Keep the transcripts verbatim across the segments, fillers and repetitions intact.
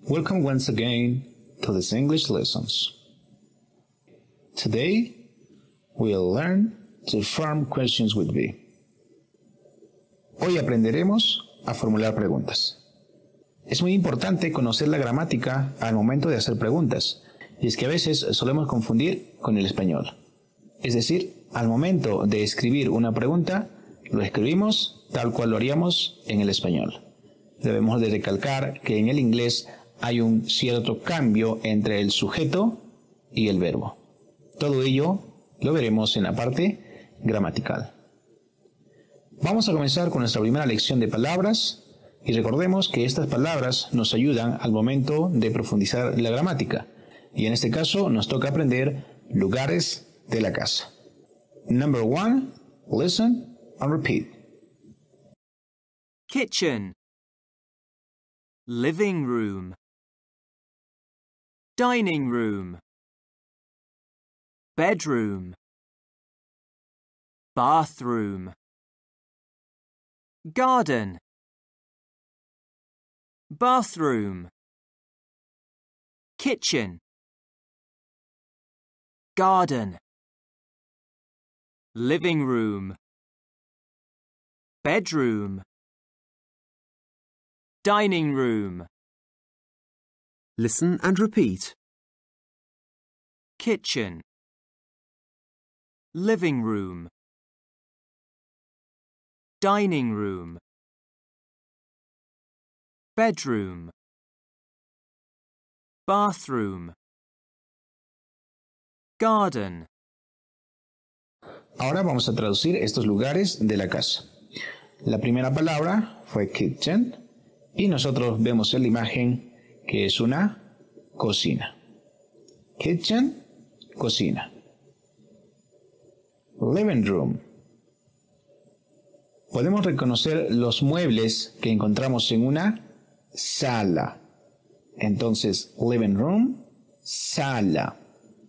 Welcome once again to these English lessons. Today, we'll learn to form questions with be. Hoy aprenderemos a formular preguntas. Es muy importante conocer la gramática al momento de hacer preguntas, y es que a veces solemos confundir con el español. Es decir, al momento de escribir una pregunta, lo escribimos tal cual lo haríamos en el español. Debemos de recalcar que en el inglés hay un cierto cambio entre el sujeto y el verbo. Todo ello lo veremos en la parte gramatical. Vamos a comenzar con nuestra primera lección de palabras y recordemos que estas palabras nos ayudan al momento de profundizar la gramática. Y en este caso nos toca aprender lugares de la casa. Number one, listen and repeat. Kitchen, living room, dining room, bedroom, bathroom, garden, bathroom, kitchen, garden, living room, bedroom, dining room. Listen and repeat. Kitchen, living room, dining room, bedroom, bathroom, garden. Ahora vamos a traducir estos lugares de la casa. La primera palabra fue kitchen y nosotros vemos en la imagen que es una cocina. Kitchen, cocina. Living room. Podemos reconocer los muebles que encontramos en una sala. Entonces, living room, sala.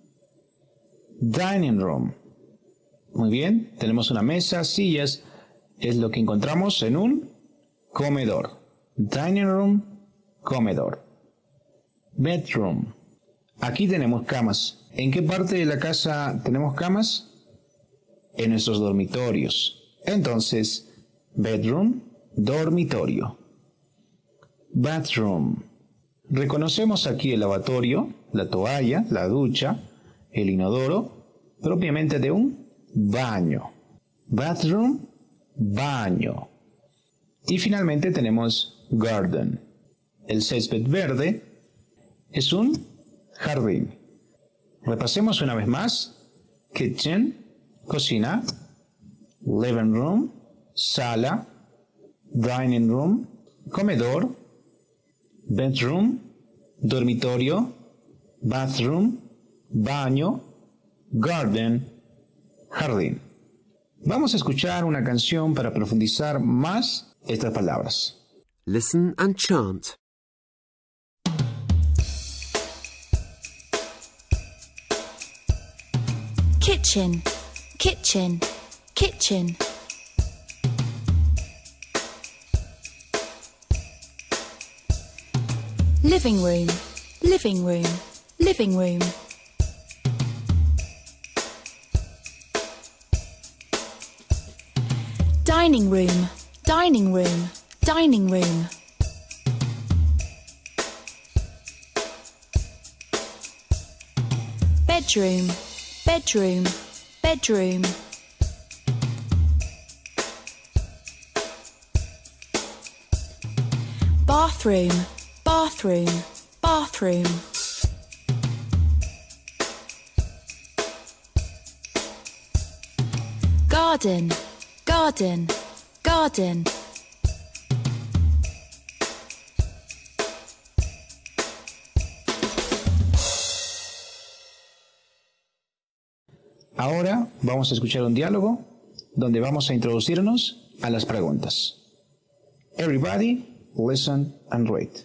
Dining room. Muy bien, tenemos una mesa, sillas, es lo que encontramos en un comedor. Dining room, comedor. Bedroom. Aquí tenemos camas. ¿En qué parte de la casa tenemos camas? En nuestros dormitorios. Entonces, bedroom, dormitorio. Bathroom. Reconocemos aquí el lavatorio, la toalla, la ducha, el inodoro, propiamente de un baño. Bathroom, baño. Y finalmente tenemos garden. El césped verde es un jardín. Repasemos una vez más. Kitchen, cocina. Living room, sala. Dining room, comedor. Bedroom, dormitorio. Bathroom, baño. Garden, jardín. Vamos a escuchar una canción para profundizar más estas palabras. Listen and chant. Kitchen, kitchen, kitchen. Living room, living room, living room. Dining room, dining room, dining room. Bedroom, bedroom, bedroom. Bathroom, bathroom, bathroom. Garden, garden, garden. Ahora vamos a escuchar un diálogo donde vamos a introducirnos a las preguntas. Everybody, listen and read.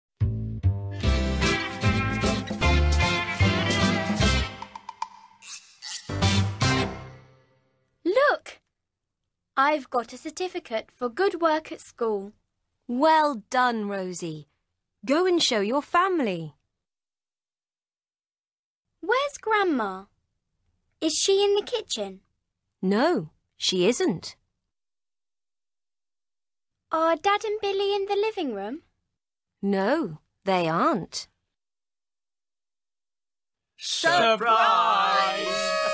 Look! I've got a certificate for good work at school. Well done, Rosie. Go and show your family. Where's Grandma? Is she in the kitchen? No, she isn't. Are Dad and Billy in the living room? No, they aren't. Surprise!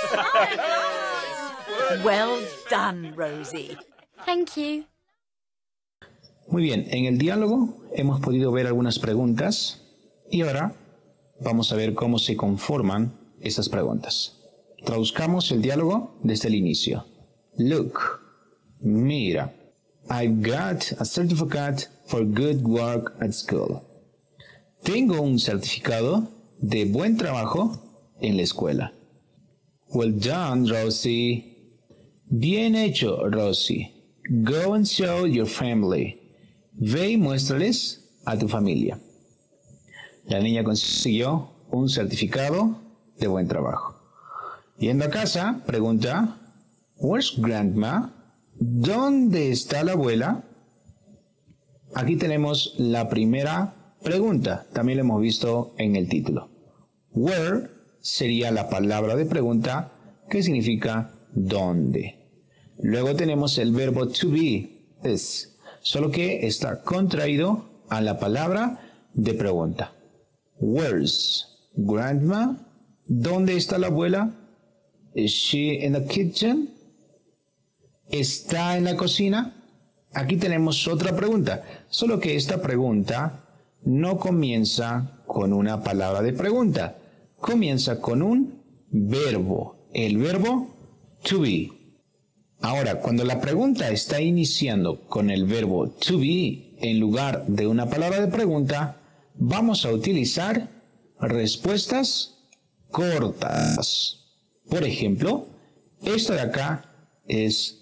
Well done, Rosie. Thank you. Muy bien, en el diálogo hemos podido ver algunas preguntas y ahora vamos a ver cómo se conforman esas preguntas. Traduzcamos el diálogo desde el inicio. Look, mira, I've got a certificate for good work at school. Tengo un certificado de buen trabajo en la escuela. Well done, Rosie. Bien hecho, Rosie. Go and show your family. Ve y muéstrales a tu familia. La niña consiguió un certificado de buen trabajo. Yendo a casa, pregunta, Where's Grandma? ¿Dónde está la abuela? Aquí tenemos la primera pregunta. También lo hemos visto en el título. Where sería la palabra de pregunta que significa ¿dónde? Luego tenemos el verbo to be, is, solo que está contraído a la palabra de pregunta. Where's Grandma? ¿Dónde está la abuela? Is she in the kitchen? ¿Está en la cocina? Aquí tenemos otra pregunta, solo que esta pregunta no comienza con una palabra de pregunta, comienza con un verbo, el verbo to be. Ahora, cuando la pregunta está iniciando con el verbo to be en lugar de una palabra de pregunta, vamos a utilizar respuestas cortas. Por ejemplo, esto de acá es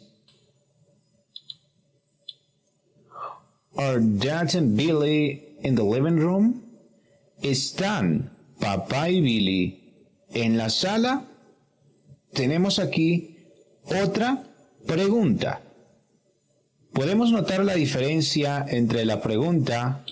Are Dad and Billy in the living room? ¿Están papá y Billy en la sala? Tenemos aquí otra pregunta. Podemos notar la diferencia entre la pregunta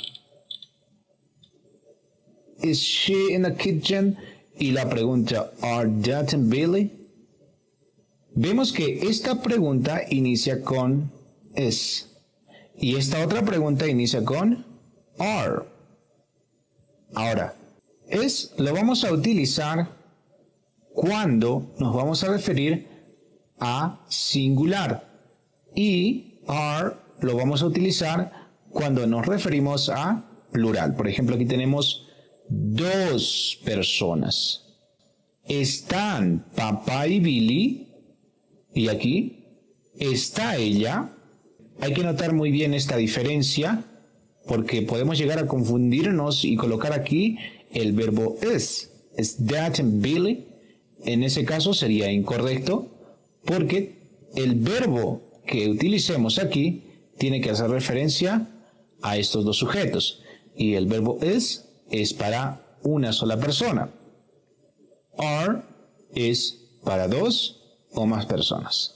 Is she in the kitchen? Y la pregunta Are Dad and Billy? Vemos que esta pregunta inicia con is y esta otra pregunta inicia con are. Ahora, es lo vamos a utilizar cuando nos vamos a referir a singular y are lo vamos a utilizar cuando nos referimos a plural. Por ejemplo, aquí tenemos dos personas. Están papá y Billy y aquí está ella. Hay que notar muy bien esta diferencia porque podemos llegar a confundirnos y colocar aquí el verbo is. ¿Es Dad and Billy? En ese caso sería incorrecto porque el verbo que utilicemos aquí tiene que hacer referencia a estos dos sujetos y el verbo is es para una sola persona. Are es para dos o más personas.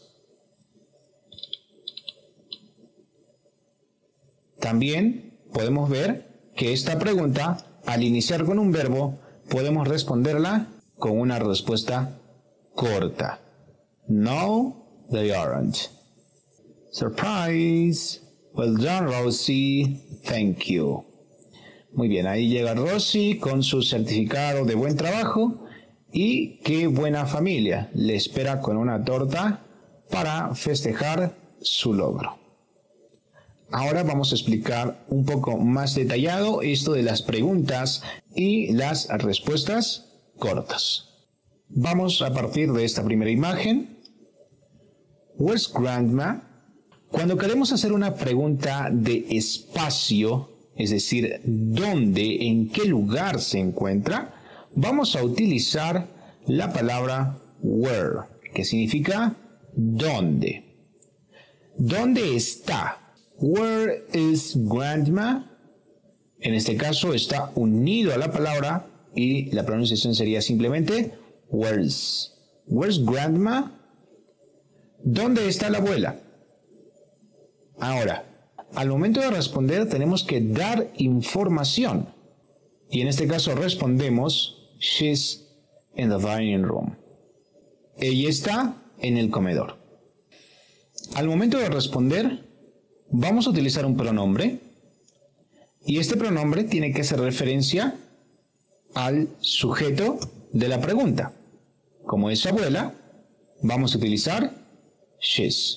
También podemos ver que esta pregunta, al iniciar con un verbo, podemos responderla con una respuesta corta. No, they aren't. Surprise. Well done, Rosie. Thank you. Muy bien, ahí llega Rosie con su certificado de buen trabajo y qué buena familia le espera con una torta para festejar su logro. Ahora vamos a explicar un poco más detallado esto de las preguntas y las respuestas cortas. Vamos a partir de esta primera imagen. Where's Grandma? Cuando queremos hacer una pregunta de espacio, es decir, ¿dónde, en qué lugar se encuentra? Vamos a utilizar la palabra where, que significa ¿dónde? ¿Dónde está? Where is Grandma? En este caso está unido a la palabra y la pronunciación sería simplemente where's. Where's Grandma? ¿Dónde está la abuela? Ahora, Al momento de responder tenemos que dar información. Y en este caso respondemos, she's in the dining room. Ella está en el comedor. Al momento de responder, vamos a utilizar un pronombre. Y este pronombre tiene que hacer referencia al sujeto de la pregunta. Como es abuela, vamos a utilizar she's.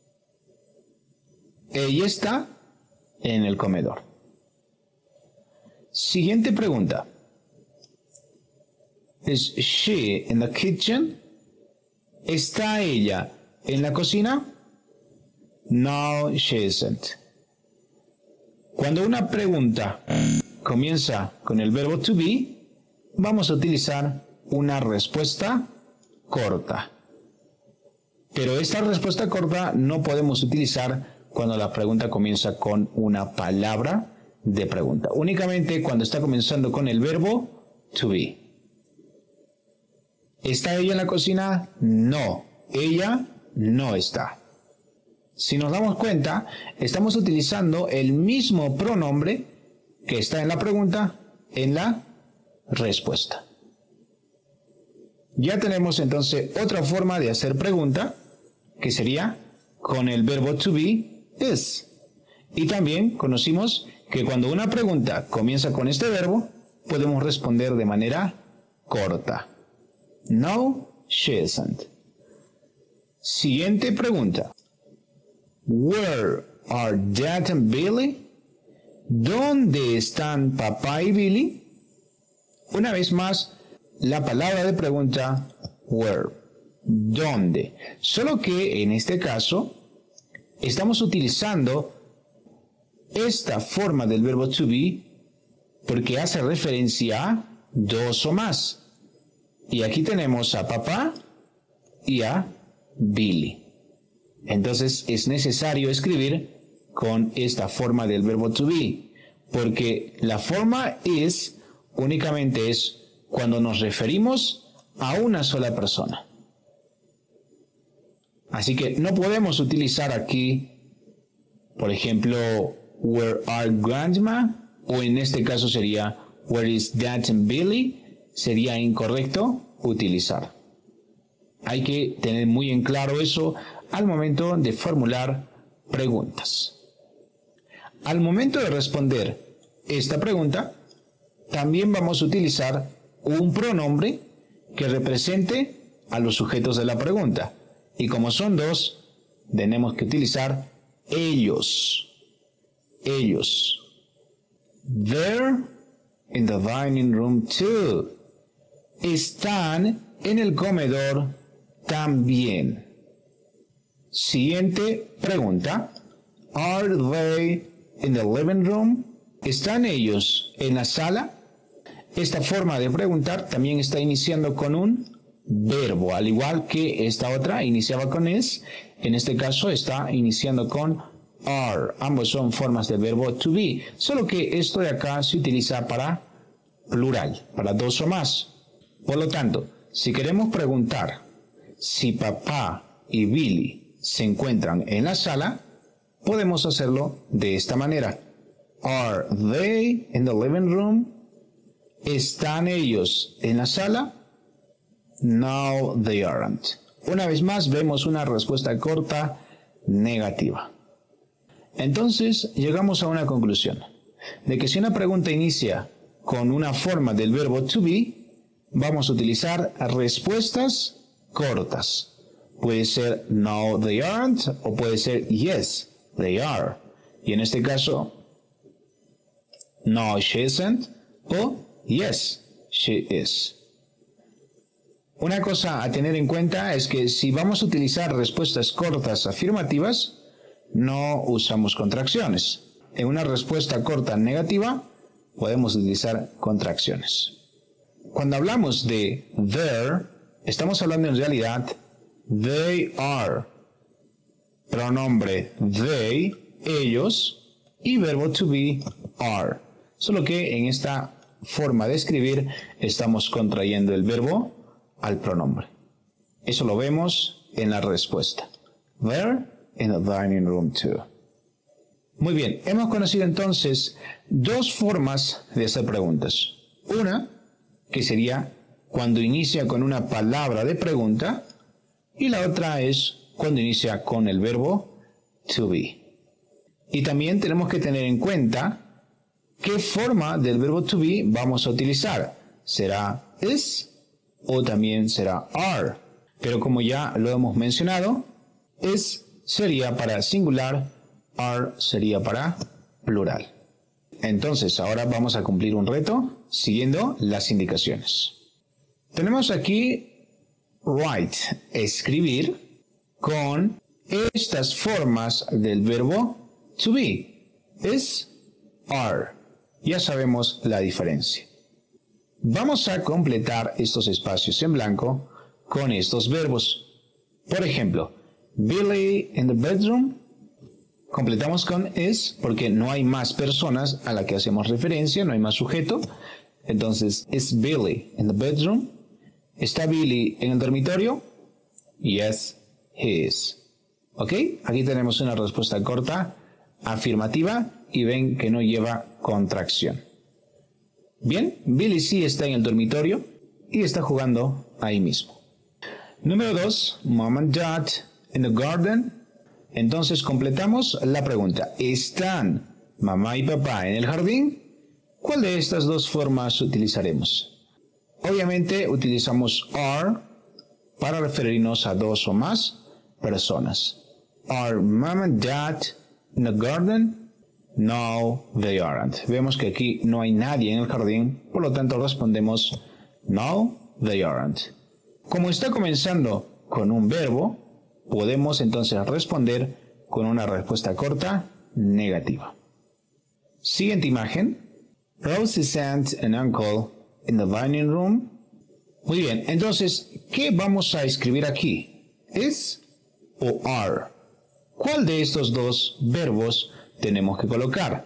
Ella está en el comedor. Siguiente pregunta. ¿Is she in the kitchen? ¿Está ella en la cocina? No, she isn't. Cuando una pregunta comienza con el verbo to be, vamos a utilizar una respuesta corta. Pero esta respuesta corta no podemos utilizar cuando la pregunta comienza con una palabra de pregunta. Únicamente cuando está comenzando con el verbo to be. ¿Está ella en la cocina? No, ella no está. Si nos damos cuenta, estamos utilizando el mismo pronombre que está en la pregunta en la respuesta. Ya tenemos entonces otra forma de hacer pregunta, que sería con el verbo to be, is. Y también conocimos que cuando una pregunta comienza con este verbo, podemos responder de manera corta. No, she isn't. Siguiente pregunta. Where are Dad and Billy? ¿Dónde están papá y Billy? Una vez más, la palabra de pregunta, where. ¿Dónde? Solo que en este caso, estamos utilizando esta forma del verbo to be porque hace referencia a dos o más. Y aquí tenemos a papá y a Billy. Entonces es necesario escribir con esta forma del verbo to be, porque la forma is únicamente es cuando nos referimos a una sola persona. Así que no podemos utilizar aquí, por ejemplo, where are grandma, o en este caso sería where is Dad and Billy. Sería incorrecto utilizar. Hay que tener muy en claro eso al momento de formular preguntas. Al momento de responder esta pregunta, también vamos a utilizar un pronombre que represente a los sujetos de la pregunta. Y como son dos, tenemos que utilizar ellos. Ellos. They're in the dining room too. Están en el comedor también. Siguiente pregunta. Are they in the living room? ¿Están ellos en la sala? Esta forma de preguntar también está iniciando con un verbo, al igual que esta otra iniciaba con is. En este caso está iniciando con are. Ambos son formas del verbo to be, solo que esto de acá se utiliza para plural, para dos o más. Por lo tanto, si queremos preguntar si papá y Billy se encuentran en la sala, podemos hacerlo de esta manera. Are they in the living room? ¿Están ellos en la sala? No, they aren't. Una vez más vemos una respuesta corta negativa. Entonces llegamos a una conclusión, de que si una pregunta inicia con una forma del verbo to be, vamos a utilizar respuestas cortas. Puede ser no, they aren't, o puede ser yes, they are. Y en este caso, no, she isn't, o yes, she is. Una cosa a tener en cuenta es que si vamos a utilizar respuestas cortas afirmativas, no usamos contracciones. En una respuesta corta negativa, podemos utilizar contracciones. Cuando hablamos de there, estamos hablando en realidad they are, pronombre they, ellos, y verbo to be, are. Solo que en esta forma de escribir estamos contrayendo el verbo al pronombre. Eso lo vemos en la respuesta. They're in the dining room too. Muy bien, hemos conocido entonces dos formas de hacer preguntas. Una, que sería cuando inicia con una palabra de pregunta, y la otra es cuando inicia con el verbo to be. Y también tenemos que tener en cuenta qué forma del verbo to be vamos a utilizar. ¿Será is o también será are? Pero como ya lo hemos mencionado, is sería para singular, are sería para plural. Entonces, ahora vamos a cumplir un reto siguiendo las indicaciones. Tenemos aquí write, escribir, con estas formas del verbo to be, is, are. Ya sabemos la diferencia. Vamos a completar estos espacios en blanco con estos verbos. Por ejemplo, Billy in the bedroom. Completamos con is porque no hay más personas a la que hacemos referencia, no hay más sujeto. Entonces, is Billy in the bedroom? ¿Está Billy en el dormitorio? Yes, he is. ¿Ok? Aquí tenemos una respuesta corta, afirmativa, y ven que no lleva contracción. Bien, Billy sí está en el dormitorio y está jugando ahí mismo. Número dos, Mom and Dad in the garden. Entonces completamos la pregunta. ¿Están mamá y papá en el jardín? ¿Cuál de estas dos formas utilizaremos? Obviamente utilizamos are para referirnos a dos o más personas. Are mom and dad in the garden? No, they aren't. Vemos que aquí no hay nadie en el jardín, por lo tanto respondemos no, they aren't. Como está comenzando con un verbo, podemos entonces responder con una respuesta corta negativa. Siguiente imagen. Rosie's aunt and uncle in the dining room. Muy bien, entonces, ¿qué vamos a escribir aquí? ¿Is o are? ¿Cuál de estos dos verbos tenemos que colocar?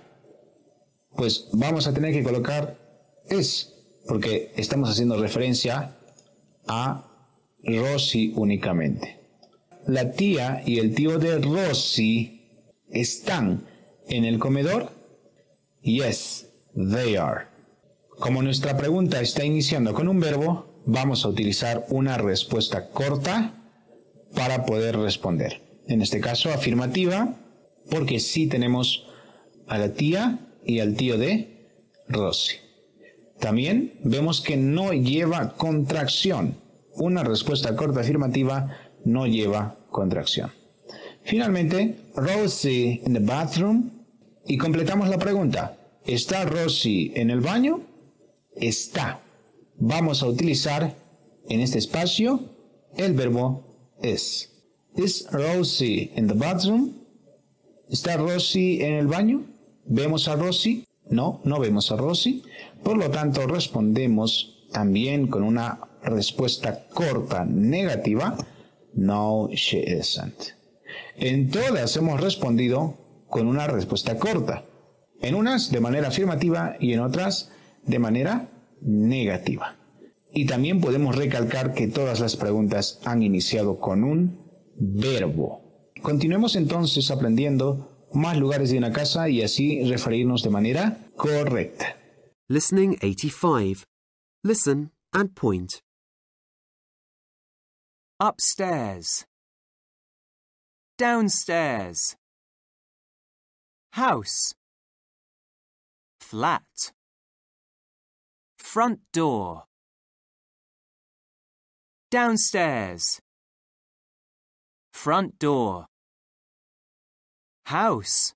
Pues vamos a tener que colocar is, porque estamos haciendo referencia a Rosie únicamente. La tía y el tío de Rosie están en el comedor. Yes, they are. Como nuestra pregunta está iniciando con un verbo, vamos a utilizar una respuesta corta para poder responder. En este caso, afirmativa, porque sí tenemos a la tía y al tío de Rosie. También vemos que no lleva contracción. Una respuesta corta afirmativa no lleva contracción. Finalmente, Rosie in the bathroom. Y completamos la pregunta. ¿Está Rosie en el baño? Está. Vamos a utilizar en este espacio el verbo is. ¿Is Rosie in the bathroom? ¿Está Rosie en el baño? ¿Vemos a Rosie? No, no vemos a Rosie. Por lo tanto, respondemos también con una respuesta corta negativa. No, she isn't. En todas hemos respondido con una respuesta corta. En unas de manera afirmativa y en otras de manera negativa. Y también podemos recalcar que todas las preguntas han iniciado con un verbo. Continuemos entonces aprendiendo más lugares de una casa y así referirnos de manera correcta. Listening eighty-five. Listen and point. Upstairs. Downstairs. House. Flat. Front door. Downstairs. Front door. House.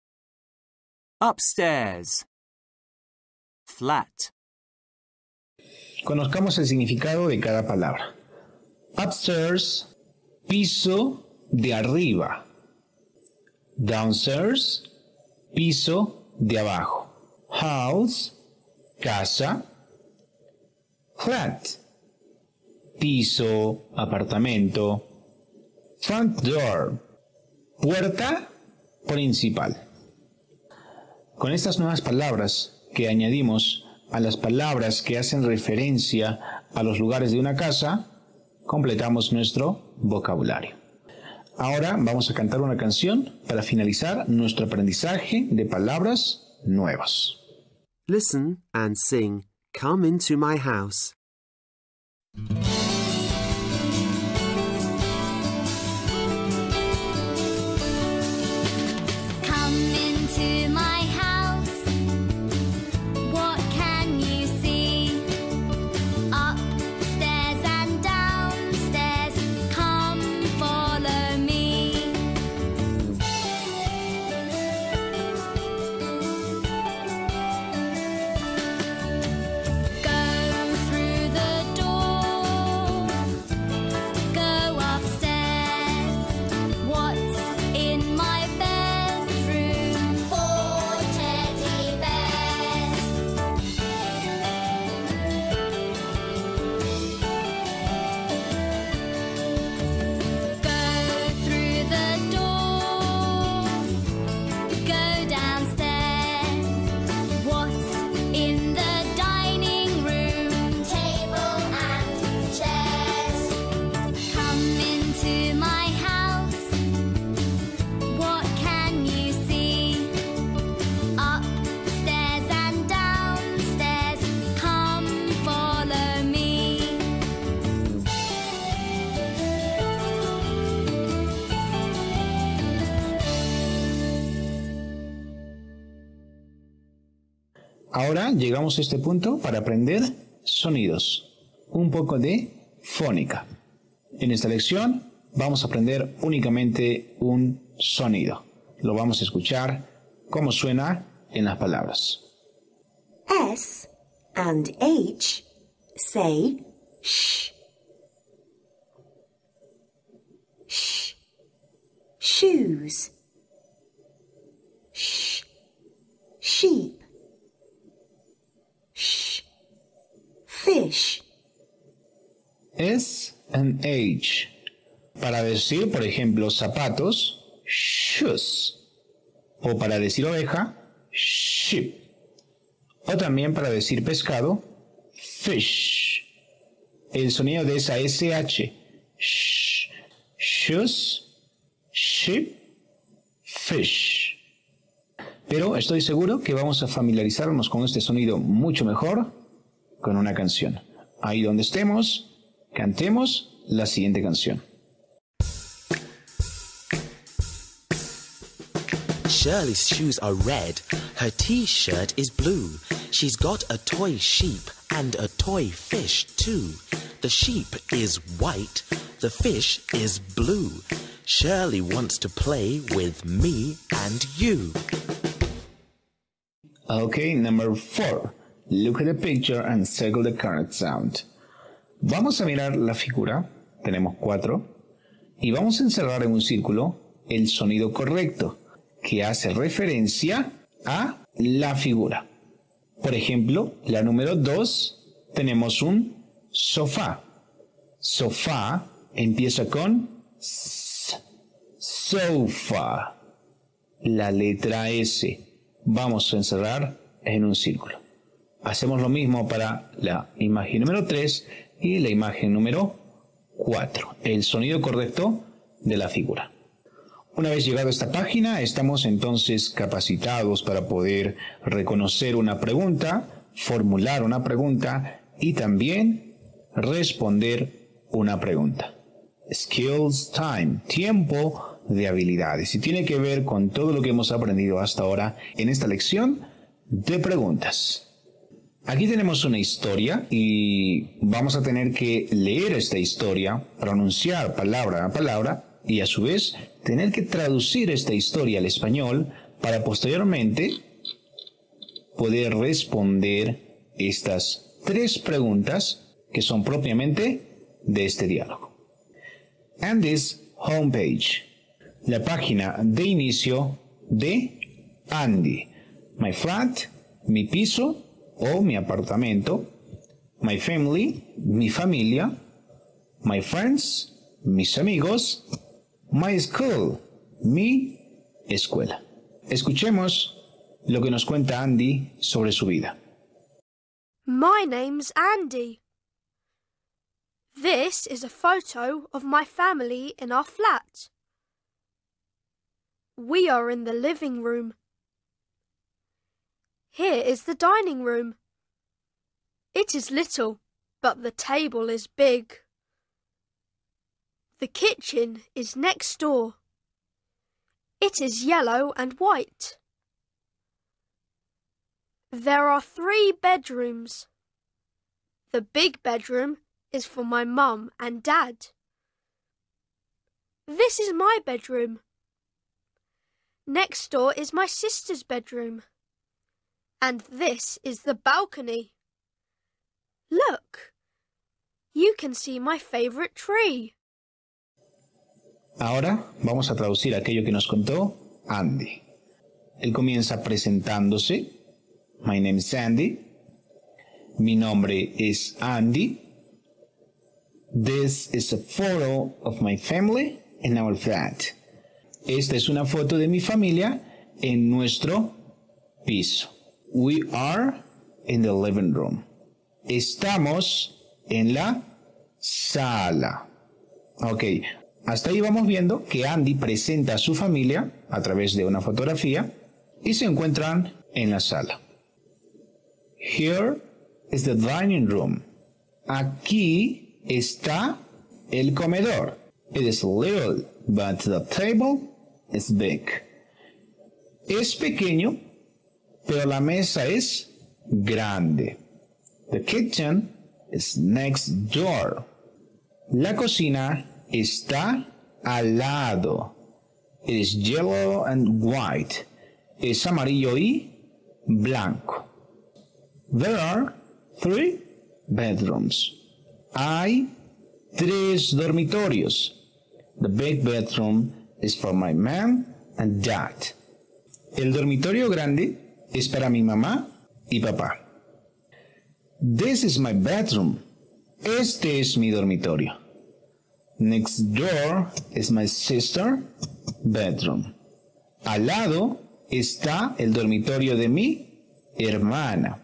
Upstairs. Flat. Conozcamos el significado de cada palabra. Upstairs, piso de arriba. Downstairs, piso de abajo. House, casa. Flat, piso, apartamento. Front door, puerta principal. Con estas nuevas palabras que añadimos a las palabras que hacen referencia a los lugares de una casa, completamos nuestro vocabulario. Ahora vamos a cantar una canción para finalizar nuestro aprendizaje de palabras nuevas. Listen and sing Come Into My House. Come into my house. What can you see? Upstairs and downstairs. Come follow me. Go through the door. Go upstairs. What's in my bedroom? Four teddy bears. Go through the door. Go downstairs. What's in the dining room? Table and chairs. Come into my house. What can you see? Upstairs and downstairs. Come follow me. Ahora llegamos a este punto para aprender sonidos, un poco de fónica. En esta lección vamos a aprender únicamente un sonido. Lo vamos a escuchar cómo suena en las palabras. S and H say sh. Sh. Shoes. Sh. Sheep. Sh. Fish. S and H. Para decir, por ejemplo, zapatos, shoes. O para decir oveja, sheep. O también para decir pescado, fish. El sonido de esa S H. Sh, shoes, sheep, fish. Pero estoy seguro que vamos a familiarizarnos con este sonido mucho mejor con una canción. Ahí donde estemos, cantemos la siguiente canción. Shirley's shoes are red, her t-shirt is blue. She's got a toy sheep and a toy fish too. The sheep is white, the fish is blue. Shirley wants to play with me and you. Okay, number four. Look at the picture and circle the correct sound. Vamos a mirar la figura, tenemos cuatro, y vamos a encerrar en un círculo el sonido correcto, que hace referencia a la figura. Por ejemplo, la número dos, tenemos un sofá. Sofá empieza con S, sofa. La letra S. Vamos a encerrar en un círculo. Hacemos lo mismo para la imagen número tres y la imagen número cuatro. El sonido correcto de la figura. Una vez llegado a esta página, estamos entonces capacitados para poder reconocer una pregunta, formular una pregunta y también responder una pregunta. Skills time, tiempo de habilidades. Y tiene que ver con todo lo que hemos aprendido hasta ahora en esta lección de preguntas. Aquí tenemos una historia y vamos a tener que leer esta historia, pronunciar palabra a palabra y a su vez tener que traducir esta historia al español para posteriormente poder responder estas tres preguntas que son propiamente de este diálogo. Andy's homepage, la página de inicio de Andy. My flat, mi piso o mi apartamento. My family, mi familia. My friends, mis amigos. My school, mi escuela. Escuchemos lo que nos cuenta Andy sobre su vida. My name's Andy. This is a photo of my family in our flat. We are in the living room. Here is the dining room. It is little, but the table is big. The kitchen is next door. It is yellow and white. There are three bedrooms. The big bedroom is for my mum and dad. This is my bedroom. Next door is my sister's bedroom. And this is the balcony. Look, you can see my favorite tree. Ahora vamos a traducir aquello que nos contó Andy. Él comienza presentándose. My name is Andy. Mi nombre es Andy. This is a photo of my family in our flat. Esta es una foto de mi familia en nuestro piso. We are in the living room. Estamos en la sala. Ok, hasta ahí vamos viendo que Andy presenta a su familia a través de una fotografía y se encuentran en la sala. Here is the dining room. Aquí está el comedor. It is little, but the table is big. Es pequeño, pero la mesa es grande. The kitchen is next door. La cocina está al lado. It is yellow and white. Es amarillo y blanco. There are three bedrooms. Hay tres dormitorios. The big bedroom is for my mom and dad. El dormitorio grande es para mi mamá y papá. This is my bedroom. Este es mi dormitorio. Next door is my sister's bedroom. Al lado está el dormitorio de mi hermana.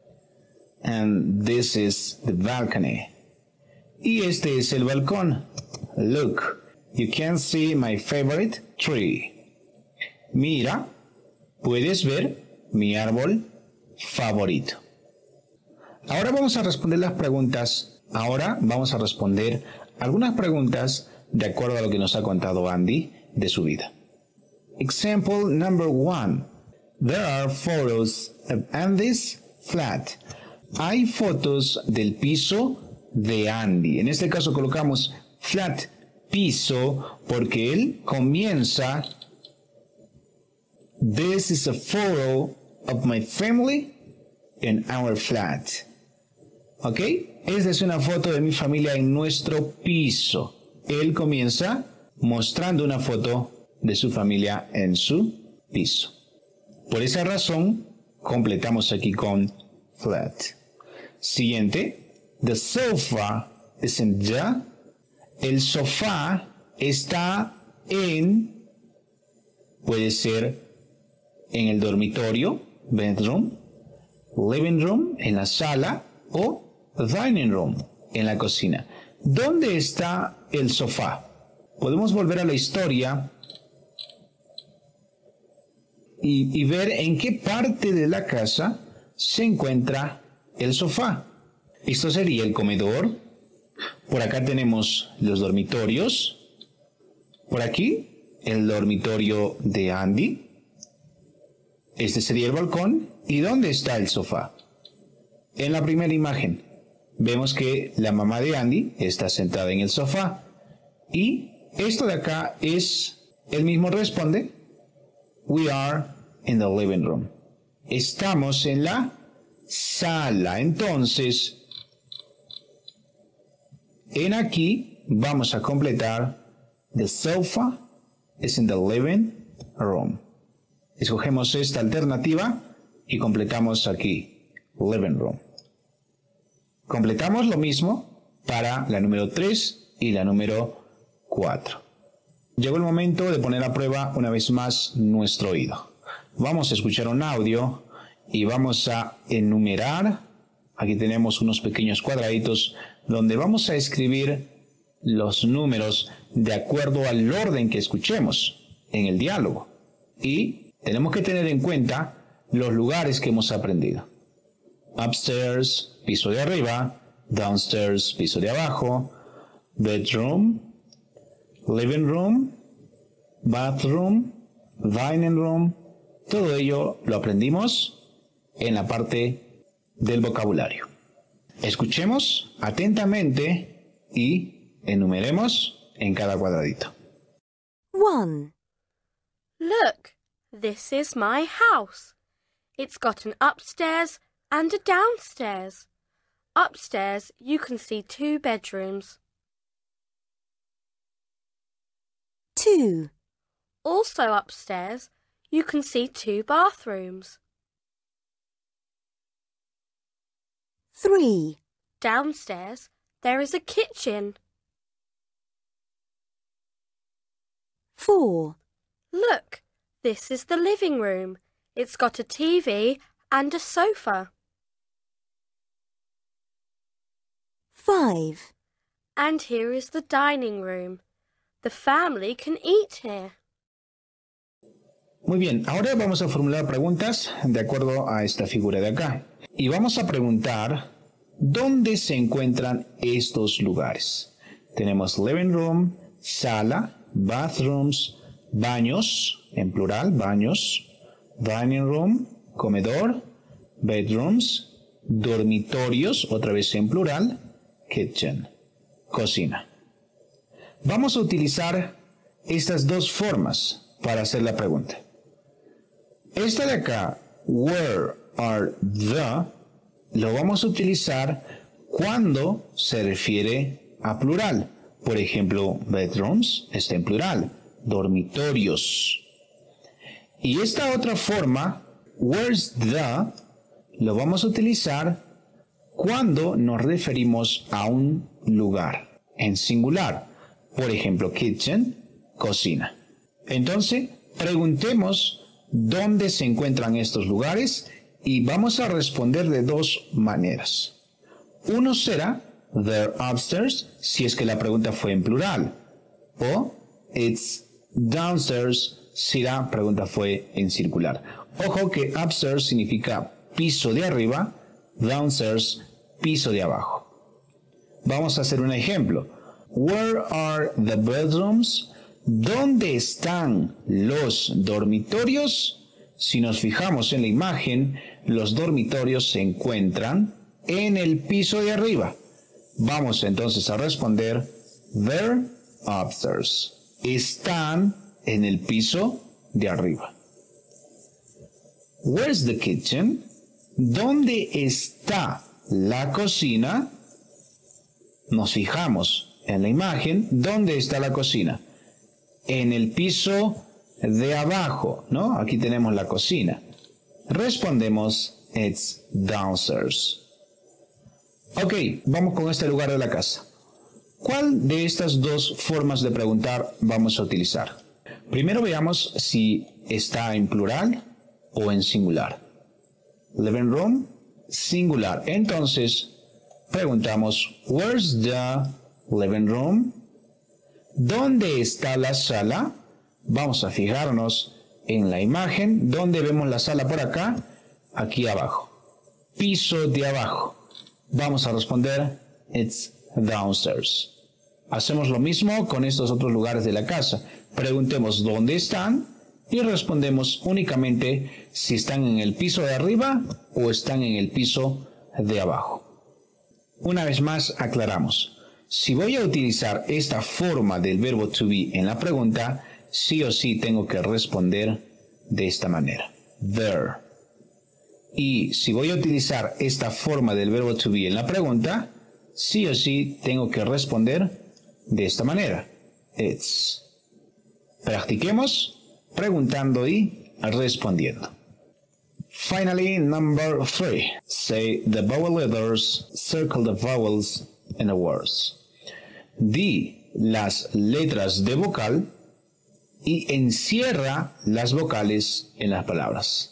And this is the balcony. Y este es el balcón. Look, you can see my favorite tree. Mira, puedes ver mi árbol favorito. Ahora vamos a responder las preguntas. Ahora vamos a responder algunas preguntas de acuerdo a lo que nos ha contado Andy de su vida. Example number one. There are photos of Andy's flat. Hay fotos del piso de Andy. En este caso colocamos flat, piso, porque él comienza. This is a photo of my family in our flat. ¿Ok? Esta es una foto de mi familia en nuestro piso. Él comienza mostrando una foto de su familia en su piso. Por esa razón, completamos aquí con flat. Siguiente. The sofa is in the. El sofá está en. Puede ser en el dormitorio, bedroom, living room, en la sala, o dining room, en la cocina. ¿Dónde está el sofá? Podemos volver a la historia y, y ver en qué parte de la casa se encuentra el sofá. Esto sería el comedor. Por acá tenemos los dormitorios. Por aquí, el dormitorio de Andy. Este sería el balcón. ¿Y dónde está el sofá? En la primera imagen, vemos que la mamá de Andy está sentada en el sofá. Y esto de acá es, él mismo responde, we are in the living room. Estamos en la sala. Entonces, en aquí vamos a completar the sofa is in the living room. Escogemos esta alternativa y completamos aquí living room. Completamos lo mismo para la número tres y la número cuatro. Llegó el momento de poner a prueba una vez más nuestro oído. Vamos a escuchar un audio y vamos a enumerar. Aquí tenemos unos pequeños cuadraditos donde vamos a escribir los números de acuerdo al orden que escuchemos en el diálogo. Y tenemos que tener en cuenta los lugares que hemos aprendido. Upstairs, piso de arriba. Downstairs, piso de abajo. Bedroom, living room, bathroom, dining room. Todo ello lo aprendimos en la parte del vocabulario. Escuchemos atentamente y enumeremos en cada cuadradito. One. Look, this is my house. It's got an upstairs and a downstairs. Upstairs, you can see two bedrooms. Two. Also upstairs, you can see two bathrooms. Three. Downstairs, there is a kitchen. Four. Look, this is the living room. It's got a T V and a sofa. Five. And here is the dining room. The family can eat here. Muy bien, ahora vamos a formular preguntas de acuerdo a esta figura de acá. Y vamos a preguntar dónde se encuentran estos lugares. Tenemos living room, sala, bathrooms, baños, en plural, baños, dining room, comedor, bedrooms, dormitorios, otra vez en plural, kitchen, cocina. Vamos a utilizar estas dos formas para hacer la pregunta. Esta de acá, where are the, lo vamos a utilizar cuando se refiere a plural. Por ejemplo, bedrooms está en plural, dormitorios. Y esta otra forma, where's the, lo vamos a utilizar cuando nos referimos a un lugar en singular. Por ejemplo, kitchen, cocina. Entonces, preguntemos dónde se encuentran estos lugares y vamos a responder de dos maneras. Uno será they're upstairs, si es que la pregunta fue en plural. O it's downstairs, si la pregunta fue en circular. Ojo que upstairs significa piso de arriba, downstairs, piso de abajo. Vamos a hacer un ejemplo. Where are the bedrooms? ¿Dónde están los dormitorios? Si nos fijamos en la imagen, los dormitorios se encuentran en el piso de arriba. Vamos entonces a responder, they're upstairs. Están en el piso de arriba. Where's the kitchen? ¿Dónde está la cocina? Nos fijamos en la imagen, ¿dónde está la cocina? En el piso de abajo, ¿no? Aquí tenemos la cocina. Respondemos, it's downstairs. Ok, vamos con este lugar de la casa. ¿Cuál de estas dos formas de preguntar vamos a utilizar? Primero veamos si está en plural o en singular. Living room, singular. Entonces, preguntamos, where's the living room? ¿Dónde está la sala? Vamos a fijarnos en la imagen. ¿Dónde vemos la sala por acá? Aquí abajo. Piso de abajo. Vamos a responder, it's downstairs. Hacemos lo mismo con estos otros lugares de la casa. Preguntemos dónde están y respondemos únicamente si están en el piso de arriba o están en el piso de abajo. Una vez más aclaramos. Si voy a utilizar esta forma del verbo to be en la pregunta, sí o sí tengo que responder de esta manera. There. Y si voy a utilizar esta forma del verbo to be en la pregunta, sí o sí tengo que responder de esta manera. It's. Practiquemos preguntando y respondiendo. Finally, number three. Say the vowel letters, circle the vowels in the words. Di las letras de vocal y encierra las vocales en las palabras.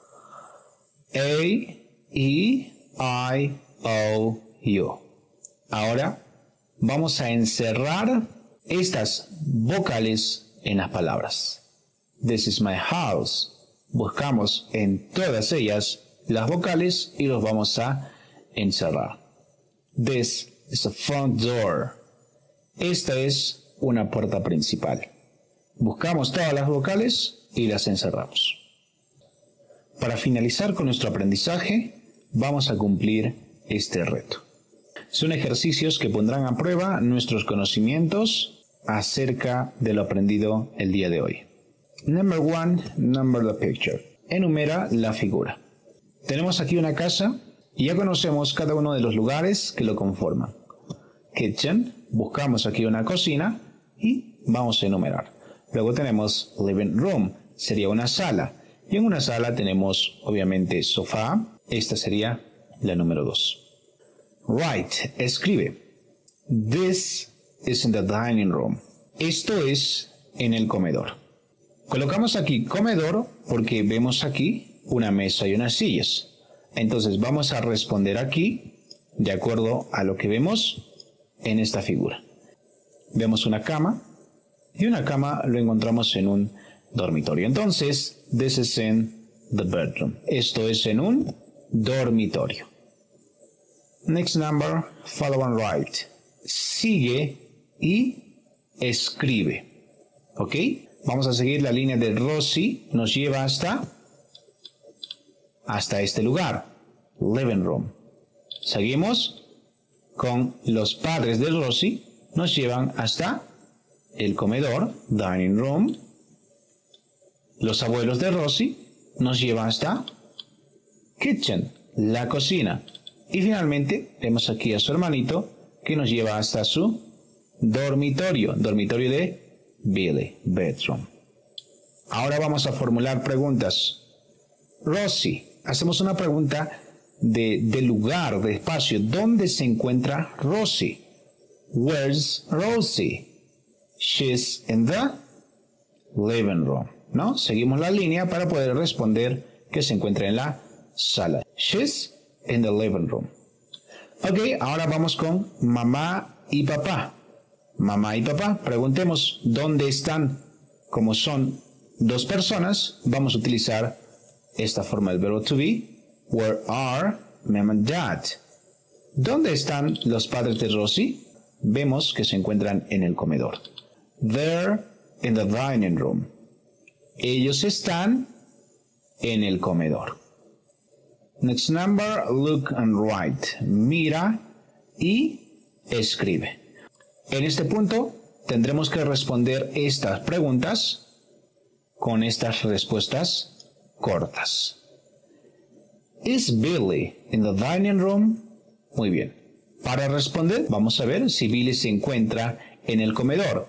A, E, I, O, U. Ahora vamos a encerrar estas vocales en las palabras. This is my house. Buscamos en todas ellas las vocales y los vamos a encerrar. This is a front door. Esta es una puerta principal. Buscamos todas las vocales y las encerramos. Para finalizar con nuestro aprendizaje, vamos a cumplir este reto. Son ejercicios que pondrán a prueba nuestros conocimientos acerca de lo aprendido el día de hoy. Number one, number the picture. Enumera la figura. Tenemos aquí una casa y ya conocemos cada uno de los lugares que lo conforman. Kitchen, buscamos aquí una cocina y vamos a enumerar. Luego tenemos living room, sería una sala. Y en una sala tenemos obviamente sofá, esta sería la número dos. Write, escribe. This is in the dining room. Esto es en el comedor. Colocamos aquí comedor porque vemos aquí una mesa y unas sillas. Entonces vamos a responder aquí de acuerdo a lo que vemos en esta figura. Vemos una cama y una cama lo encontramos en un dormitorio. Entonces, this is in the bedroom. Esto es en un dormitorio. Next number, follow and write. Sigue y escribe. ¿Ok? Vamos a seguir la línea de Rosie. Nos lleva hasta, hasta este lugar. Living room. Seguimos con los padres de Rosie. Nos llevan hasta el comedor. Dining room. Los abuelos de Rosie nos llevan hasta kitchen, la cocina. Y finalmente vemos aquí a su hermanito que nos lleva hasta su dormitorio, dormitorio de Billy, bedroom. Ahora vamos a formular preguntas. Rosie, hacemos una pregunta de, de lugar, de espacio. ¿Dónde se encuentra Rosie? Where's Rosie? She's in the living room. ¿No? Seguimos la línea para poder responder que se encuentra en la sala. She's in the living room. Ok, ahora vamos con mamá y papá. Mamá y papá, preguntemos dónde están. Como son dos personas, vamos a utilizar esta forma del verbo to be. Where are mom and dad? ¿Dónde están los padres de Rosie? Vemos que se encuentran en el comedor. They're in the dining room. Ellos están en el comedor. Next number, look and write. Mira y escribe. En este punto tendremos que responder estas preguntas con estas respuestas cortas. Is Billy in the dining room? Muy bien. Para responder vamos a ver si Billy se encuentra en el comedor.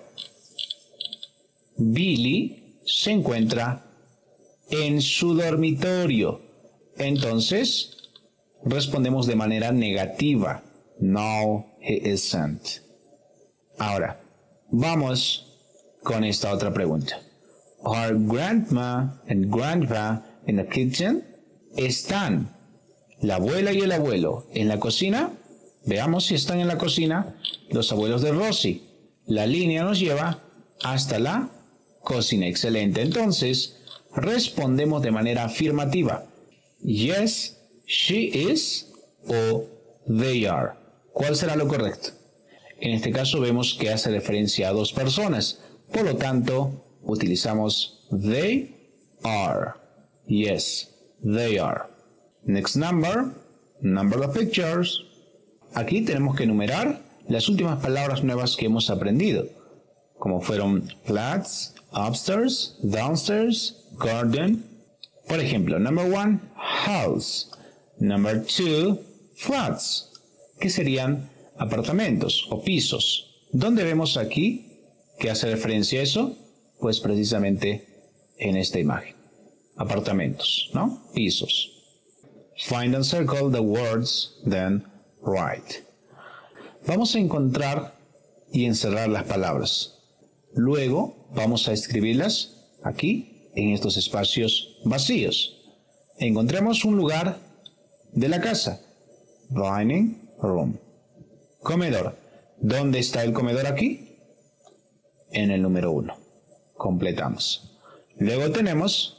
Billy se encuentra en su dormitorio. Entonces, respondemos de manera negativa. No, he isn't. Ahora, vamos con esta otra pregunta. Are grandma and grandpa in the kitchen? ¿Están la abuela y el abuelo en la cocina? Veamos si están en la cocina los abuelos de Rosie. La línea nos lleva hasta la cocina. Excelente. Entonces, respondemos de manera afirmativa. Yes, she is o they are. ¿Cuál será lo correcto? En este caso vemos que hace referencia a dos personas. Por lo tanto, utilizamos they are. Yes, they are. Next number, number the pictures. Aquí tenemos que enumerar las últimas palabras nuevas que hemos aprendido, como fueron flats, upstairs, downstairs, garden. Por ejemplo, number one, house. Number two, flats, que serían apartamentos o pisos. ¿Dónde vemos aquí que hace referencia a eso? Pues precisamente en esta imagen. Apartamentos, ¿no? Pisos. Find and circle the words, then write. Vamos a encontrar y encerrar las palabras. Luego vamos a escribirlas aquí en estos espacios vacíos. Encontremos un lugar de la casa. Dining room. Comedor. ¿Dónde está el comedor aquí? En el número uno. Completamos. Luego tenemos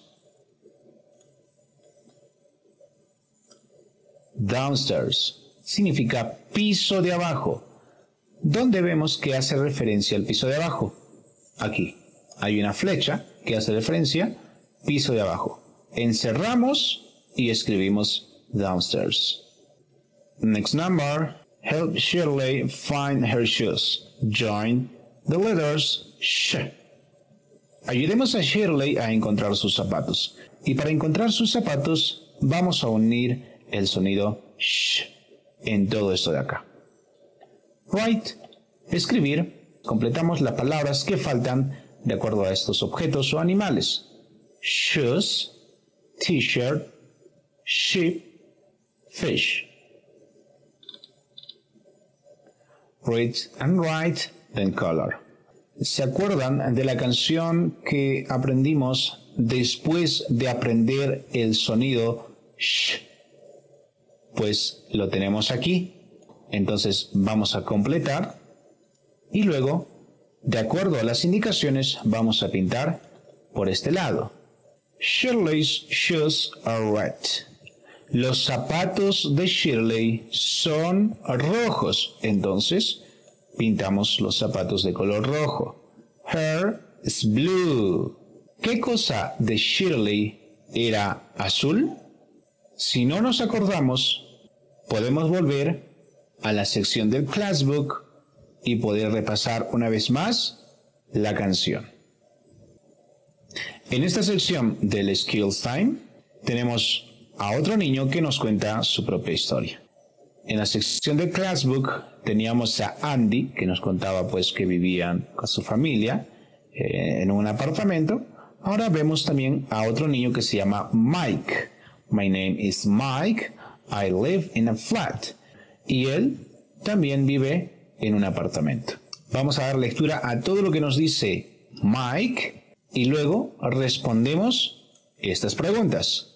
downstairs. Significa piso de abajo. ¿Dónde vemos que hace referencia al piso de abajo? Aquí. Hay una flecha que hace referencia piso de abajo. Encerramos y escribimos downstairs. Next number. Help Shirley find her shoes. Join the letters sh. Ayudemos a Shirley a encontrar sus zapatos. Y para encontrar sus zapatos vamos a unir el sonido sh en todo esto de acá. Write, escribir, completamos las palabras que faltan de acuerdo a estos objetos o animales. Shoes, t-shirt, sheep, fish. Read and write, then color. ¿Se acuerdan de la canción que aprendimos después de aprender el sonido sh? Pues lo tenemos aquí. Entonces vamos a completar y luego, de acuerdo a las indicaciones, vamos a pintar por este lado. Shirley's shoes are red. Los zapatos de Shirley son rojos. Entonces, pintamos los zapatos de color rojo. Her is blue. ¿Qué cosa de Shirley era azul? Si no nos acordamos, podemos volver a la sección del Classbook y poder repasar una vez más la canción. En esta sección del Skills Time tenemos a otro niño que nos cuenta su propia historia. En la sección del Classbook teníamos a Andy, que nos contaba pues que vivían con su familia eh, en un apartamento. Ahora vemos también a otro niño que se llama Mike. My name is Mike. I live in a flat. Y él también vive en un apartamento. Vamos a dar lectura a todo lo que nos dice Mike y luego respondemos estas preguntas.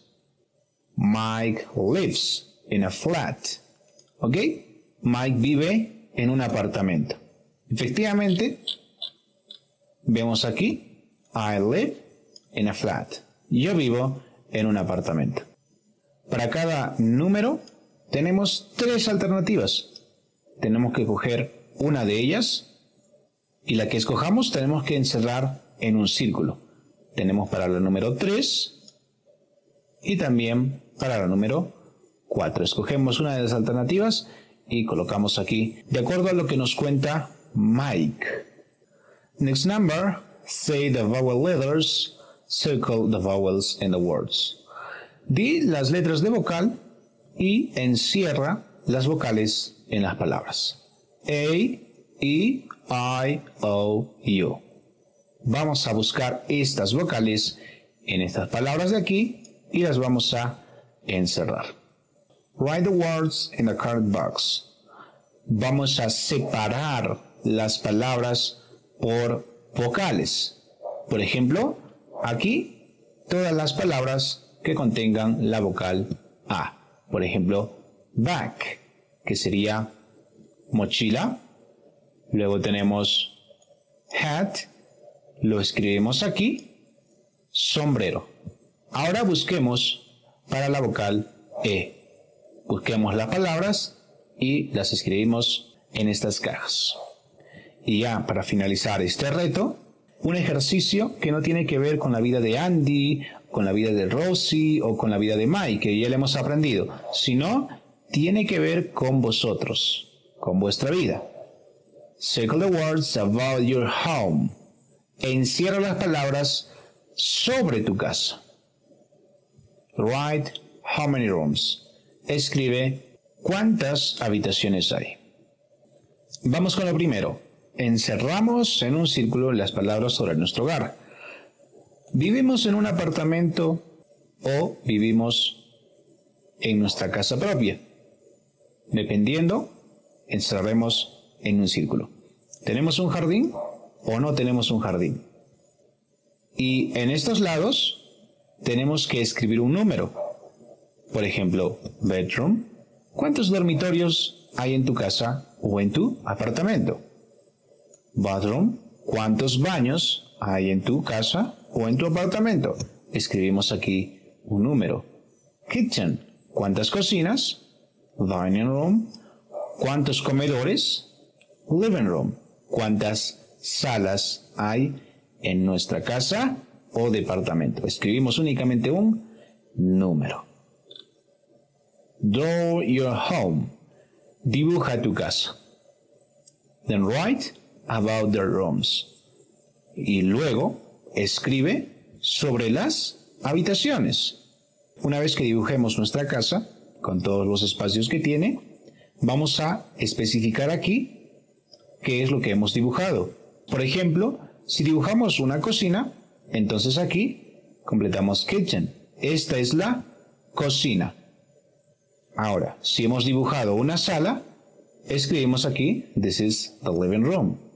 Mike lives in a flat. ¿Ok? Mike vive en un apartamento. Efectivamente, vemos aquí, I live in a flat. Yo vivo en un apartamento. Para cada número tenemos tres alternativas. Tenemos que coger una de ellas y la que escojamos tenemos que encerrar en un círculo. Tenemos para la número tres y también para la número cuatro. Escogemos una de las alternativas y colocamos aquí de acuerdo a lo que nos cuenta Mike. Next number, say the vowel letters, circle the vowels in the words. Di las letras de vocal y encierra las vocales en las palabras. A, E, I, O, U. Vamos a buscar estas vocales en estas palabras de aquí y las vamos a encerrar. Write the words in the card box. Vamos a separar las palabras por vocales. Por ejemplo, aquí todas las palabras que contengan la vocal A. Por ejemplo, back, que sería mochila. Luego tenemos hat, lo escribimos aquí, sombrero. Ahora busquemos para la vocal E. Busquemos las palabras y las escribimos en estas cajas. Y ya para finalizar este reto, un ejercicio que no tiene que ver con la vida de Andy, con la vida de Rosie o con la vida de Mike, que ya le hemos aprendido, sino tiene que ver con vosotros, con vuestra vida. Circle the words about your home. Encierra las palabras sobre tu casa. Write how many rooms. Escribe cuántas habitaciones hay. Vamos con lo primero. Encerramos en un círculo las palabras sobre nuestro hogar. ¿Vivimos en un apartamento o vivimos en nuestra casa propia? Dependiendo, encerraremos en un círculo. ¿Tenemos un jardín o no tenemos un jardín? Y en estos lados tenemos que escribir un número. Por ejemplo, bedroom. ¿Cuántos dormitorios hay en tu casa o en tu apartamento? Bathroom. ¿Cuántos baños hay en tu casa o en tu apartamento, escribimos aquí un número. Kitchen, ¿cuántas cocinas? Dining room, ¿cuántos comedores? Living room, ¿cuántas salas hay en nuestra casa o departamento? Escribimos únicamente un número. Draw your home. Dibuja tu casa. Then write about the rooms. Y luego escribe sobre las habitaciones. Una vez que dibujemos nuestra casa, con todos los espacios que tiene, vamos a especificar aquí qué es lo que hemos dibujado. Por ejemplo, si dibujamos una cocina, entonces aquí completamos kitchen. Esta es la cocina. Ahora, si hemos dibujado una sala, escribimos aquí, this is the living room.